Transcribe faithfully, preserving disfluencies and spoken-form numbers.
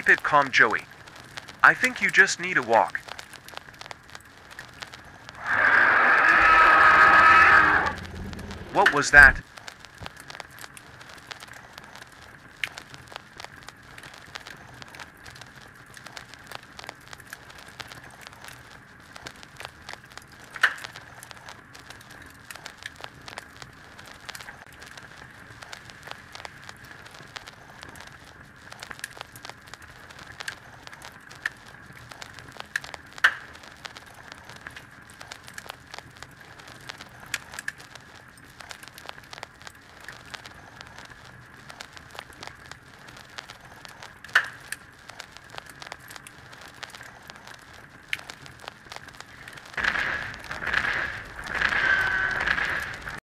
Keep it calm, Joey. I think you just need a walk. What was that?